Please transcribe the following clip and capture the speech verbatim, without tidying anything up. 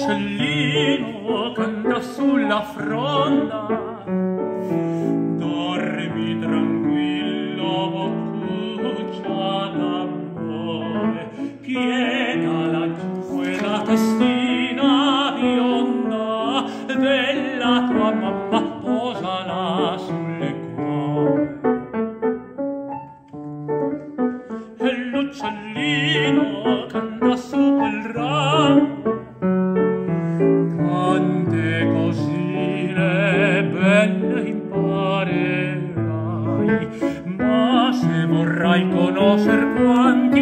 l'uccellino canta sulla fronda. Dormi tranquillo, boccuccia d'amore, piega laggiù e la testina bionda della tua mamma posala sul cuore. E l'uccellino canta su quel ramo tante cosine belle imparerai, ma se vorrai conoscer quanti